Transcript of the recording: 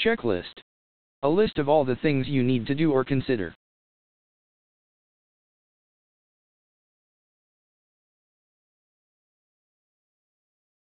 Checklist. A list of all the things you need to do or consider.